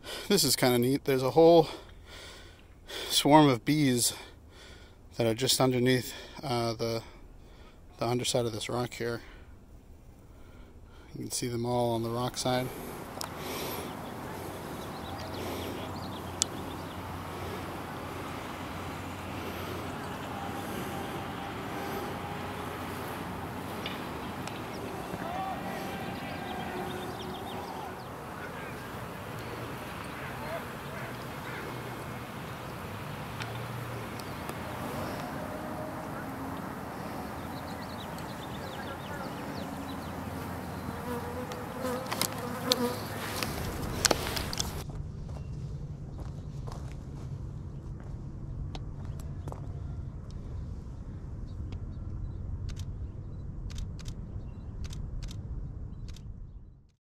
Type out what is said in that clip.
This is kind of neat. There's a whole swarm of bees that are just underneath the underside of this rock here. You can see them all on the rock side.